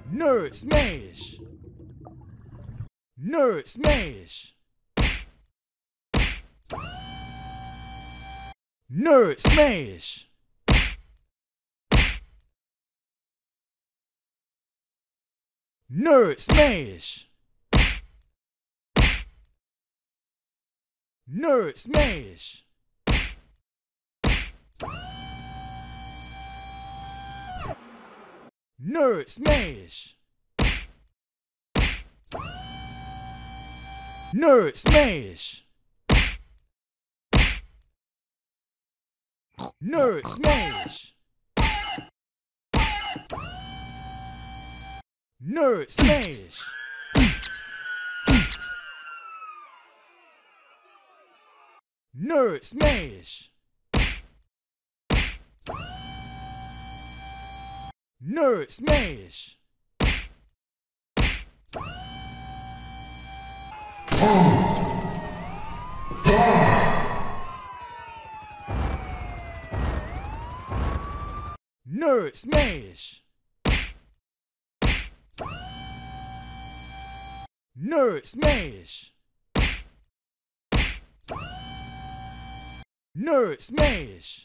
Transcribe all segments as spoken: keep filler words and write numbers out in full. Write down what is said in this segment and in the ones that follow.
Nerd smash! Nerd smash! Nerd smash! Nerd smash! Nerd smash! Nerd smash! Nerd smash! Nerd smash! Nerd smash! Nerd smash! Nerd smash! Nerd smash! Nerd smash! Nerd smash!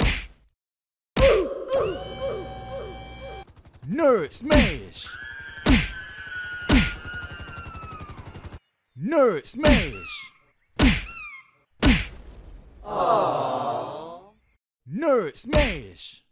Nerd smash! Nerd smash! Aww. Nerd smash!